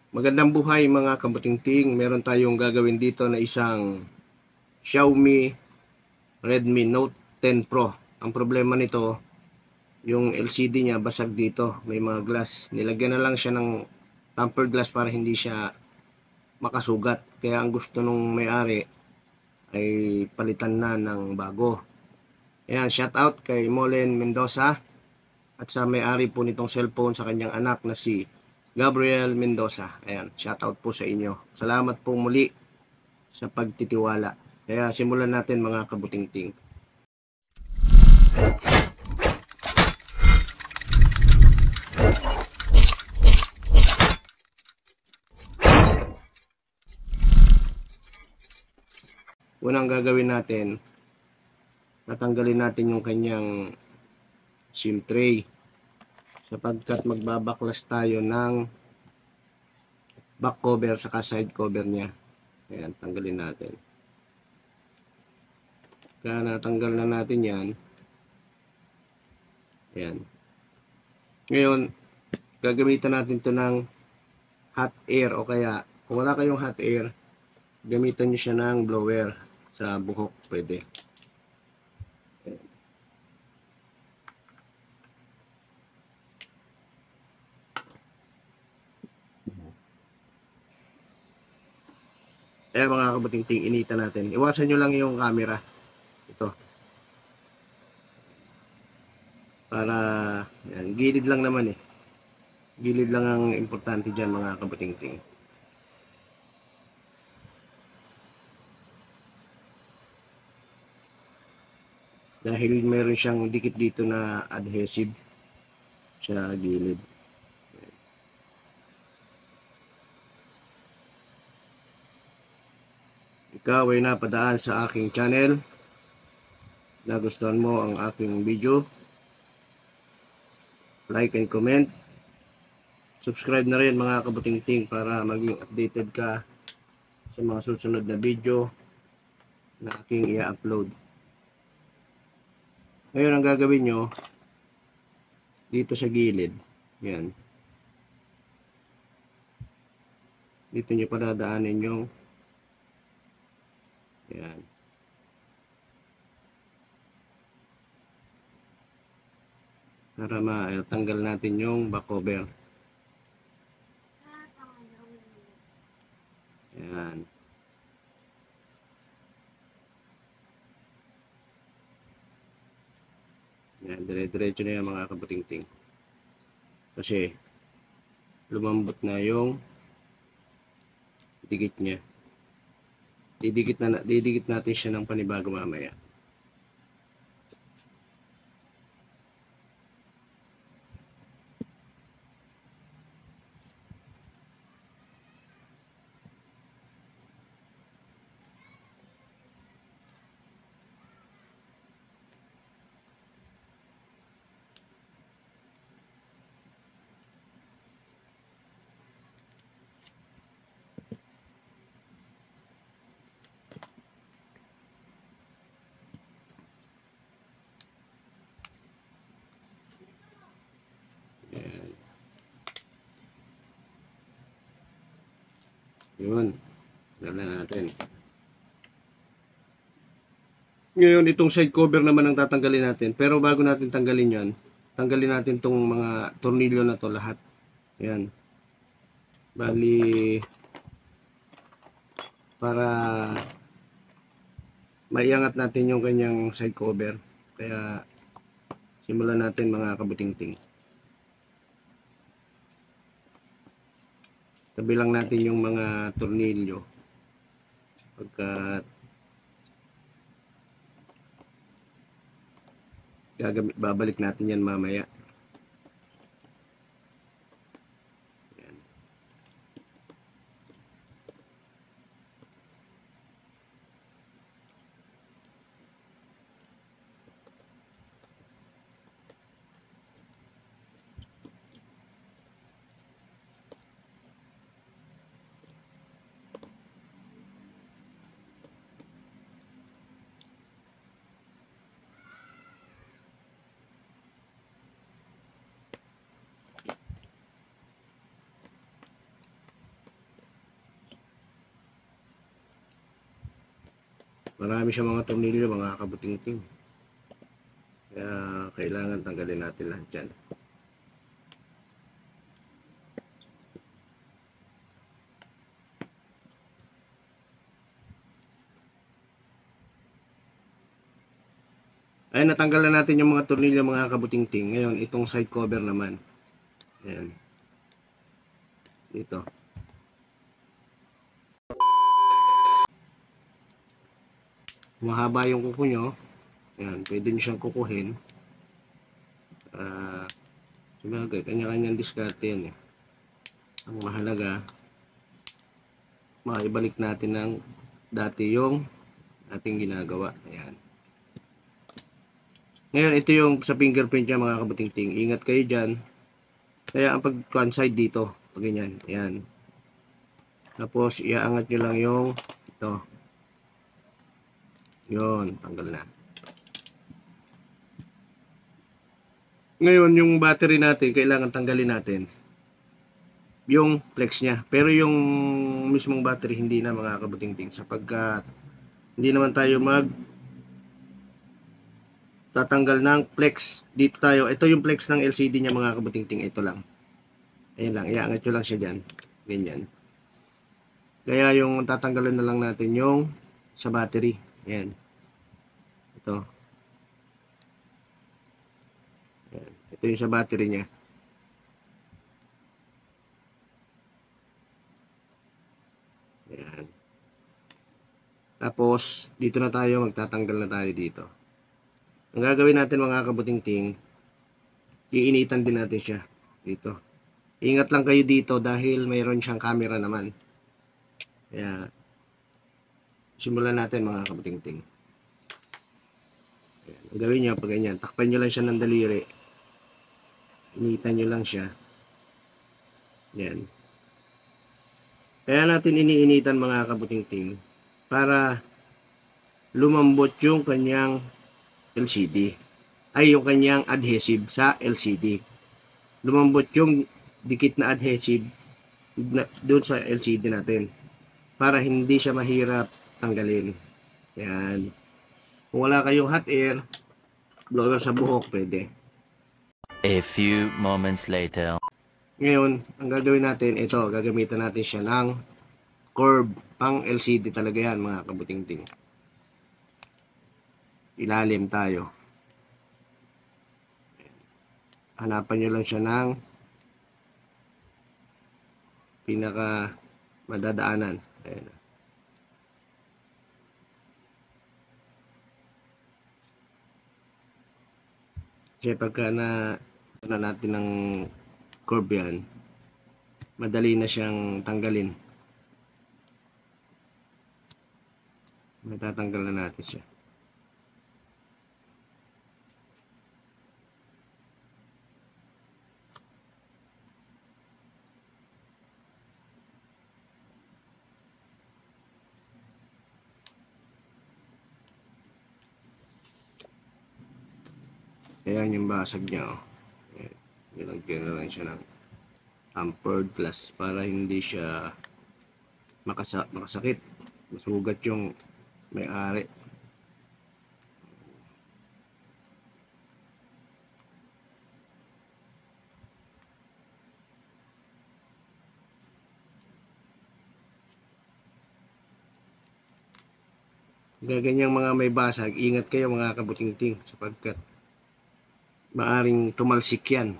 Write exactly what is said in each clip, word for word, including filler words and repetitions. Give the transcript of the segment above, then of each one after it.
Magandang buhay mga kabutingting. Meron tayong gagawin dito na isang Xiaomi Redmi Note ten Pro. Ang problema nito, yung L C D niya basag dito. May mga glass. Nilagyan na lang siya ng tempered glass para hindi siya makasugat. Kaya ang gusto nung may-ari ay palitan na ng bago. Ayan, shout out kay Molen Mendoza at sa may-ari po nitong cellphone sa kanyang anak na si Gabriel Mendoza. Ayan, shout out po sa inyo. Salamat po muli sa pagtitiwala. Kaya simulan natin mga kabutingting. Unang gagawin natin, tatanggalin natin yung kanyang SIM tray sapagkat magbabaklas tayo ng back cover saka side cover niya. Ayan, tanggalin natin. Kaya natanggal na natin yan. Ayan. Ngayon, gagamitan natin to ng hot air o kaya kung wala kayong hot air, gamitan nyo siya ng blower sa buhok, pwede. Eh mga kabutingting, initan natin. Iwasan nyo lang yung camera. Ito. Para, yan, gilid lang naman eh. Gilid lang ang importante dyan mga kabutingting. Dahil meron siyang dikit dito na adhesive sa gilid. Ikaw ay napadaan sa aking channel, nagustuhan mo ang aking video, like and comment, subscribe na rin mga kabutingting para maging updated ka sa mga susunod na video na aking i-upload. Ngayon ang gagawin nyo dito sa gilid, yan, dito nyo padadaanin yung yan. Para matanggal natin yung back cover. Yan. Yan, dire-diretso na yan mga kabutingting. Kasi lumambot na yung dikit niya. Didikit na didikit natin siya ng panibago mamaya. Yun, dala natin. Ngayon, itong side cover naman ang tatanggalin natin. Pero bago natin tanggalin yan, tanggalin natin itong mga tornilyo na to lahat. Ayan. Bali, para maiangat natin yung kanyang side cover. Kaya, simulan natin mga kabutingting. Tabi lang natin yung mga tornilyo pagkat gagamit, babalik natin yan mamaya. Yan. Marami siyang mga tornilyo, mga kabuting-ting. Kaya kailangan tanggalin natin lahat dyan. Ay, natanggal na natin yung mga tornilyo, mga kabuting-ting. Ngayon, itong side cover naman. Ayan. Dito. Mahaba yung kuko nyo. Ayan, pwede nyo siyang kukuhin. Ah, uh, kanya-kanyang diskarte yan eh. Ang mahalaga, maibalik natin ng dati yung ating ginagawa. Ayan. Ngayon, ito yung sa fingerprint niya, mga kabuting-ting. Ingat kayo dyan. Kaya ang pag-conside dito, pag ganyan. Ayan. Tapos, iaangat nyo lang yung ito. Yun, tanggal na. Ngayon, yung battery natin, kailangan tanggalin natin yung flex niya. Pero yung mismong battery, hindi na, mga kabuting-ting. Sapagkat hindi naman tayo mag tatanggal ng flex. Dito tayo. Ito yung flex ng L C D niya, mga kabuting-ting. Ito lang. Ayan lang. Iaangat nyo lang siya dyan. Ganyan. Kaya yung tatanggalin na lang natin yung sa battery. Ayan. Ito. Ayan. Ito yung sa battery niya. Ayan. Tapos, dito na tayo. Magtatanggal na tayo dito. Ang gagawin natin, mga kabuting-ting, iinitan din natin siya. Dito. Ingat lang kayo dito dahil mayroon siyang camera naman. Kaya, simulan natin, mga kabuting-ting. Ang gawin nyo, pag ganyan, takpan nyo lang siya ng daliri. Initan nyo lang siya. Yan. Kaya natin iniinitan, mga kabuting-ting, para lumambot yung kanyang L C D. Ay, yung kanyang adhesive sa L C D. Lumambot yung dikit na adhesive doon sa L C D natin. Para hindi siya mahirap tanggalin. Yan. Kung wala kayong hot air, blower sa buhok, pwede. A few moments later. Ngayon, ang gagawin natin, ito, gagamitan natin siya ng curve. Pang L C D talaga yan, mga kabuting-ting. Ilalim tayo. Hanapan nyo lang siya ng pinaka madadaanan. Ayan. Kasi pagka na, na natin ng curve yan, madali na siyang tanggalin. Matatanggal na natin siya. Ayan yung basag niya, oh. Nilagyan na lang siya ng tempered glass para hindi siya makasa makasakit, masugat yung may-ari. Gaganyang mga may basag, ingat kayo, mga kabuting-ting, sapagkat maaring tumalsik yan.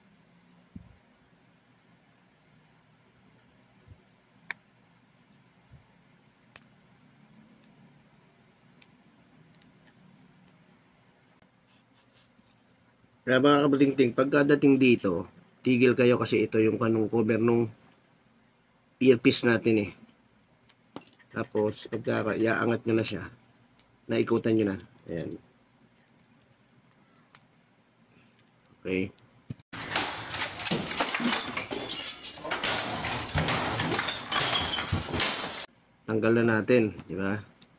Kaya, mga kabuting-ting, pagkadating dito, tigil kayo kasi ito yung kanong cover nung earpiece natin eh. Tapos, pagka iaangat nyo na siya, naikutan nyo na. Ayan. Okay. Tanggal na natin, di ba?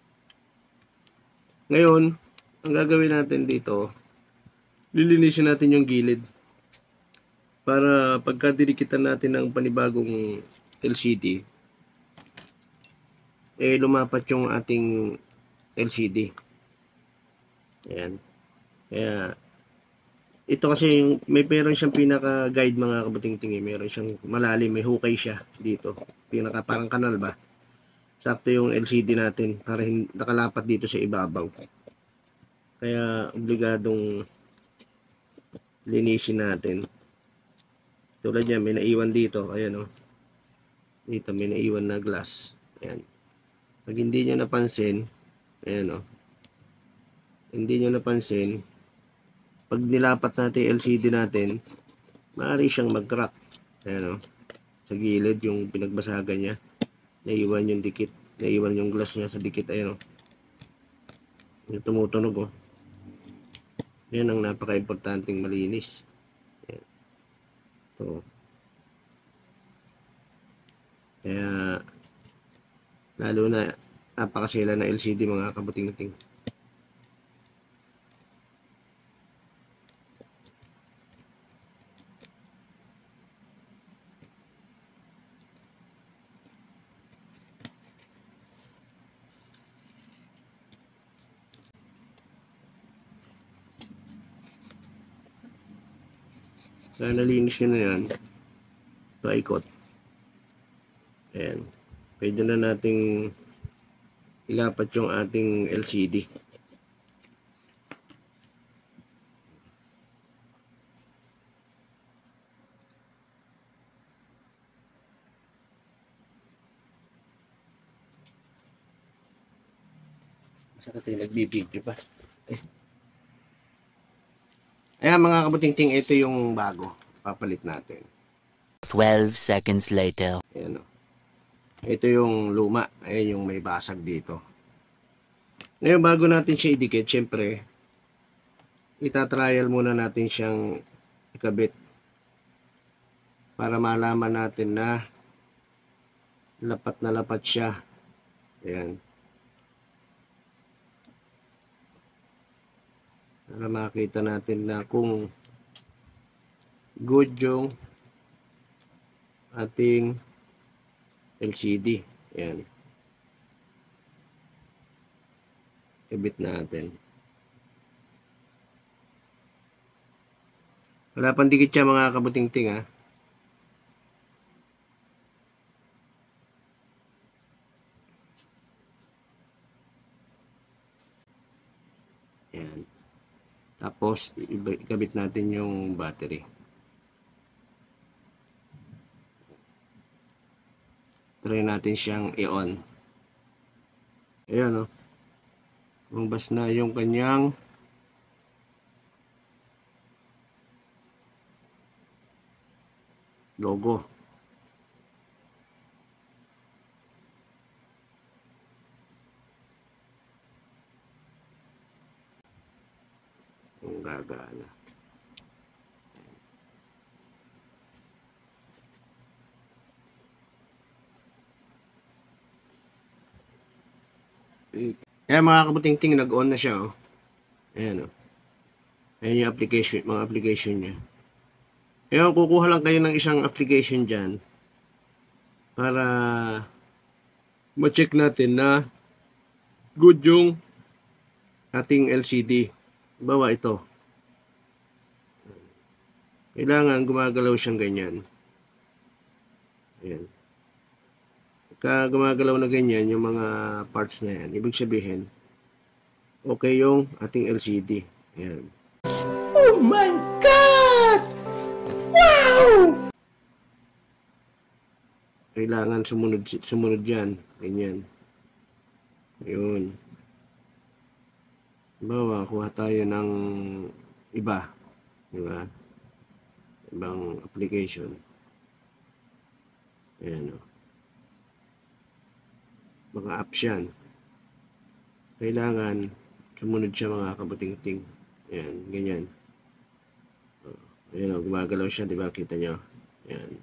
Ngayon, ang gagawin natin dito, lilinisin natin yung gilid. Para pagka dinikitan natin ng panibagong L C D, eh lumapat yung ating L C D. Ayan. Kaya, ito kasi yung, may meron siyang pinaka-guide mga kabuting-ting eh. Meron siyang malalim, may hukay siya dito. Pinaka parang kanal ba? Sakto yung L C D natin para hin- nakalapat dito sa ibabaw. Kaya, obligadong linisin natin. Tulad yan, may naiwan dito. Ayan o. Oh. Dito, may naiwan na glass. Ayan. Pag hindi nyo napansin, ayan o. Oh. Hindi nyo napansin, pag nilapat natin yung L C D natin, maaari siyang mag-crack. Ayan o. Sa gilid, yung pinagbasagan niya. Naiwan yung dikit. Naiwan yung glass niya sa dikit. Ayan o. Yung tumutunog o. Yan ang napaka-importanting malinis. Ayan. So, kaya, lalo na, napakasela na L C D mga kabuting-ting. Kaya nalinis nyo na yan, paikot. Ayan. Pwede na nating ilapat yung ating L C D. Masakit yung nagbibidyo pa. Eh. Ayan mga kabuting-ting, ito yung bago. Papalit natin. twelve seconds later. Ayan o. Ito yung luma. Ayan yung may basag dito. Ngayon, bago natin siya idikit, syempre, itatrial muna natin siyang ikabit para malaman natin na lapat na lapat siya. Ayan. Para makita natin na kung good yung ating L C D. Ayan. Kabit natin. Wala pang dikit siya mga kabuting-ting ha. Ayan. Tapos, ikabit natin yung battery. Try natin siyang i-on. Ayan o. Oh. Lumabas na yung kanyang logo. Yung gagana. Ayan mga kabuting-ting, nag-on na siya oh. Ayan oh. Ayan yung application, mga application niya. Ayan, kukuha lang kayo ng isang application dyan para ma-check natin na good yung ating L C D. Bawa ito. Kailangan gumagalaw siyang ganyan. Ayan. Pagka gumagalaw na ganyan, yung mga parts na yan, ibig sabihin, okay yung ating L C D. Ayan. Oh my God! Wow! Kailangan sumunod, sumunod yan. Ganyan. Ayun. Bawa, kuha tayo ng iba. Diba? Ibang application. Ayan o. Mga apps yan. Kailangan sumunod siya mga kabuting-ting. Ayan, ganyan. Ayan o, gumagalaw siya, diba? Kita nyo. Ayan.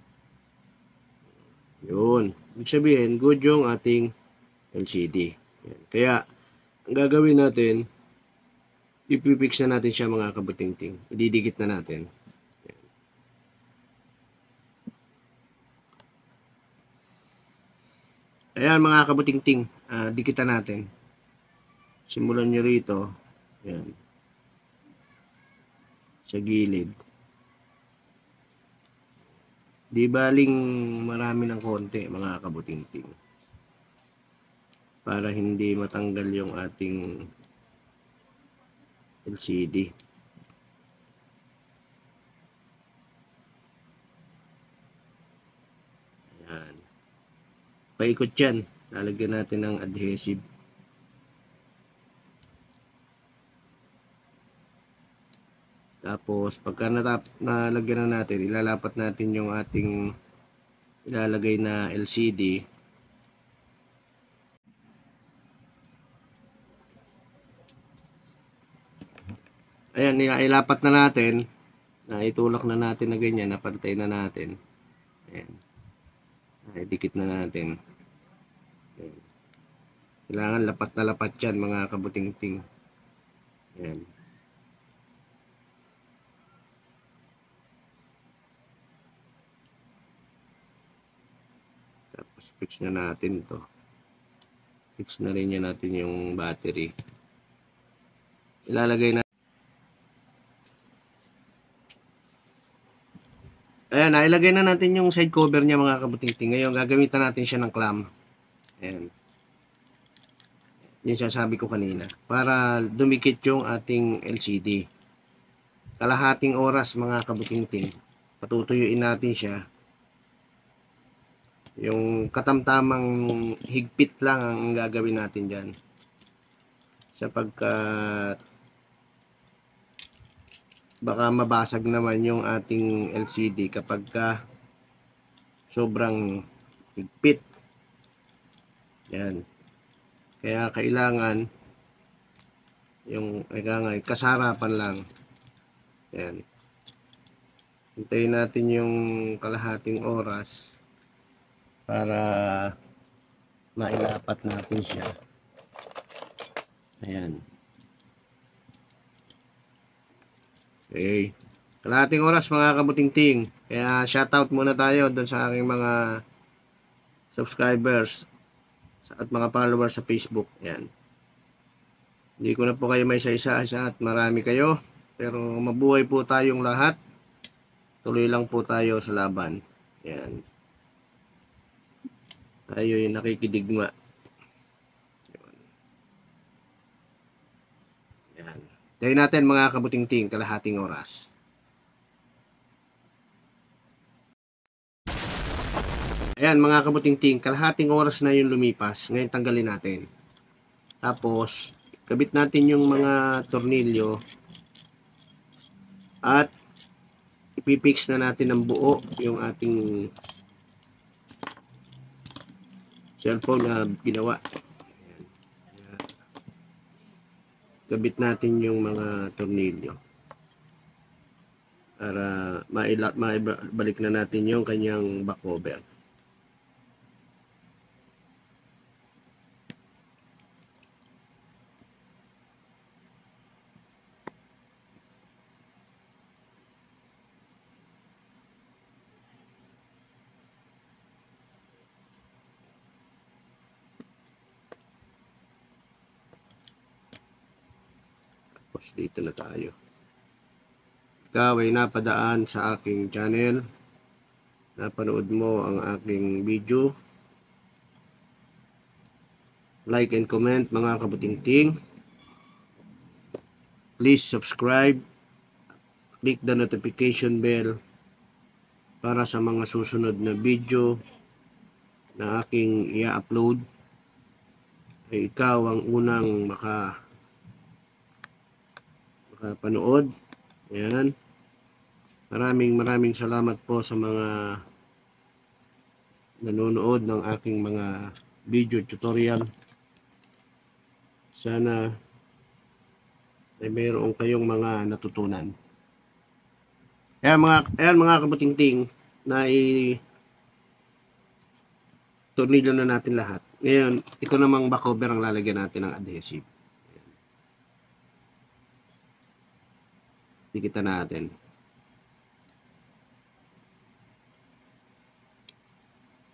Yun. Ibig sabihin, good yung ating L C D. Ayan. Kaya, ang gagawin natin, ipipix na natin siya mga kabuting-ting. Ididikit na natin. Ayan. Ayan mga kabuting-ting, uh, dikitan natin. simulan nyo rito. Yan. Sa gilid. Di baling marami ng konti mga kabutingting. Para hindi matanggal yung ating L C D. Ayan. Paikot yan. Lalagyan natin ng adhesive. Tapos pagka natap, nalagyan na natin, ilalapat natin yung ating ilalagay na L C D. Ayan, ilapat na natin. Na itulak na natin na ganyan, napantay na natin. Ayan. Ay, dikit na natin. Ayan. Kailangan lapat na lapat yan mga kabutingting. Ayan. Tapos fix na natin to. Fix na rin yan natin yung battery. Ilalagay na. Ayan, nailagay na natin yung side cover niya mga kabutingting. Ngayon, gagamitan natin siya ng clamp. Ayan. Yung sasabi ko kanina. Para dumikit yung ating L C D. Kalahating oras mga kabutingting. Patutuyuin natin siya. Yung katamtamang higpit lang ang gagawin natin dyan. Sapagkat baka mabasag naman yung ating L C D kapag ka sobrang higpit. Yan. Kaya kailangan yung kailangan kasarapan lang. Yan. Hintayin natin yung kalahating oras para mailapat natin siya. Ayan. Okay. Kalahating oras mga kabutingting. Kaya shoutout muna tayo doon sa aking mga subscribers at mga followers sa Facebook. Yan. Hindi ko na po kayo may isa-isa at marami kayo. Pero mabuhay po tayong lahat. Tuloy lang po tayo sa laban. Yan. Tayo yung nakikidigma. Yan. Tayo natin mga kabutingting, kalahating oras. Ayan mga kabutingting, kalahating oras na yung lumipas. Ngayon tanggalin natin. Tapos, kabit natin yung mga tornilyo. At, ipipix na natin ng buo yung ating cellphone na ginawa. Kabit natin yung mga tornilyo para mailap maibalik na natin yung kanyang back cover. Dito na tayo. Ikaw ay napadaan sa aking channel, napanood mo ang aking video, like and comment mga kabutingting. Please subscribe, click the notification bell para sa mga susunod na video na aking i-upload ay ikaw ang unang maka panood. Ayan. Maraming maraming salamat po sa mga nanonood ng aking mga video tutorial. Sana ay mayroon kayong mga natutunan. Ayan mga, ayan mga kabutingting, na i tornilyo na natin lahat. Ngayon, ito namang back cover ang lalagyan natin ng adhesive. Dikitan natin.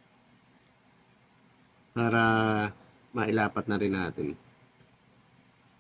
Para mailapat na rin natin.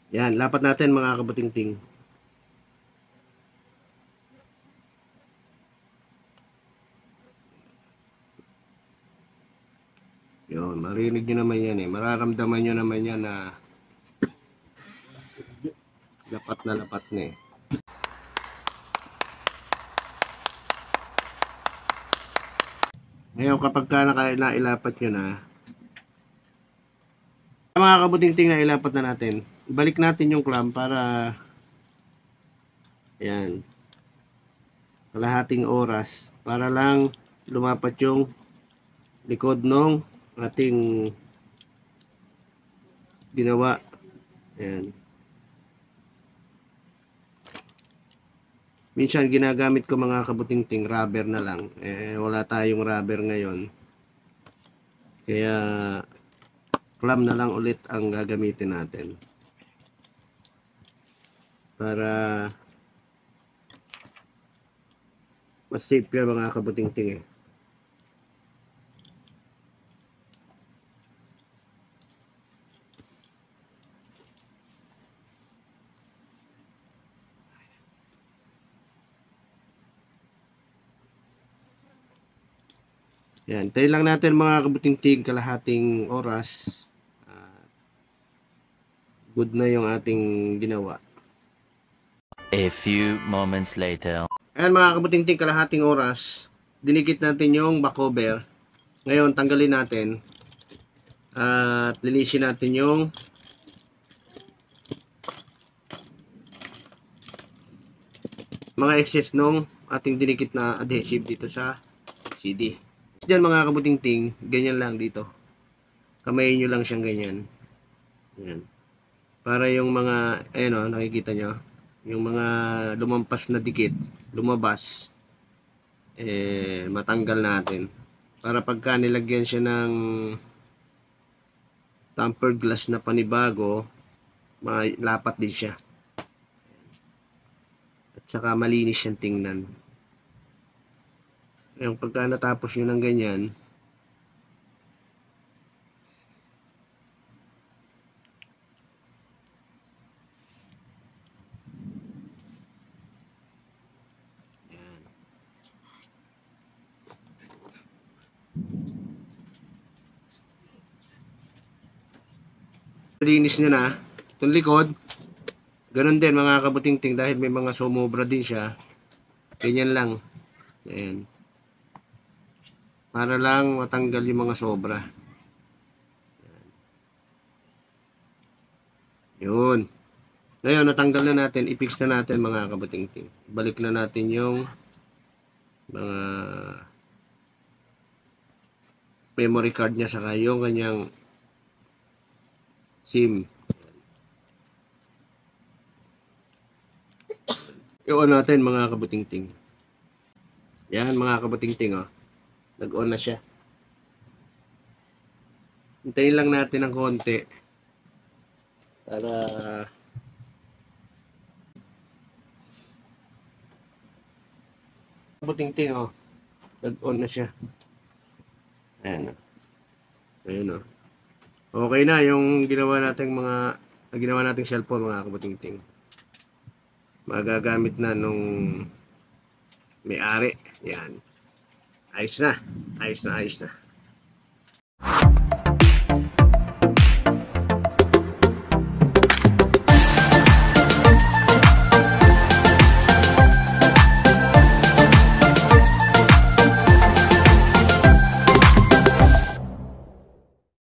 Yan, lapat natin mga kabutingting. Yun, marinig nyo naman yan eh. Mararamdaman nyo naman yan na lapat na lapat na eh. Ngayon kapag ka nailapat nyo na, mga kabutingting na ilapat na natin, ibalik natin yung clamp para yan, kalahating oras para lang lumapat yung likod ng ating ginawa. Yan. Minsan ginagamit ko mga kabutingting rubber na lang. Eh wala tayong rubber ngayon. Kaya clamp na lang ulit ang gagamitin natin. Para mas safe yan mga kabutingting eh. Yan, tayo lang natin mga kabutingting kalahating oras. Uh, good na yung ating ginawa. A few moments later. Ayan mga kabutingting kalahating oras. Dinikit natin yung back cover. Ngayon tanggalin natin. At uh, linisin natin yung mga excess nung ating dinikit na adhesive dito sa C D. Diyan mga kabutingting, ganyan lang dito. Kamayin nyo lang siyang ganyan. Ayan. Para yung mga, ayan o, nakikita nyo, yung mga lumampas na dikit, lumabas, eh, matanggal natin. Para pagka nilagyan siya ng tempered glass na panibago, malapat din siya. At saka malinis siyang tingnan. Yung pagka natapos nyo ng ganyan, yan. Linis nyo na itong likod. Ganun din mga kabutingting, dahil may mga sumobra din siya, ganyan lang. Ayan. Para lang matanggal yung mga sobra. Yun. Ngayon, natanggal na natin. I-fix na natin mga kabutingting. Balik na natin yung mga memory card niya saka yung kanyang SIM. I-on natin mga kabutingting. Yan mga kabutingting oh. Nag-on na siya. Hintayin lang natin ng konti para kabutingting oh. Nag-on na siya. Ayan oh. Ayan oh. Okay na yung ginawa nating mga ginawa nating cellphone mga kabutingting. Magagamit na nung may-ari. Yan. Ayos na. Ayos na, ayos na.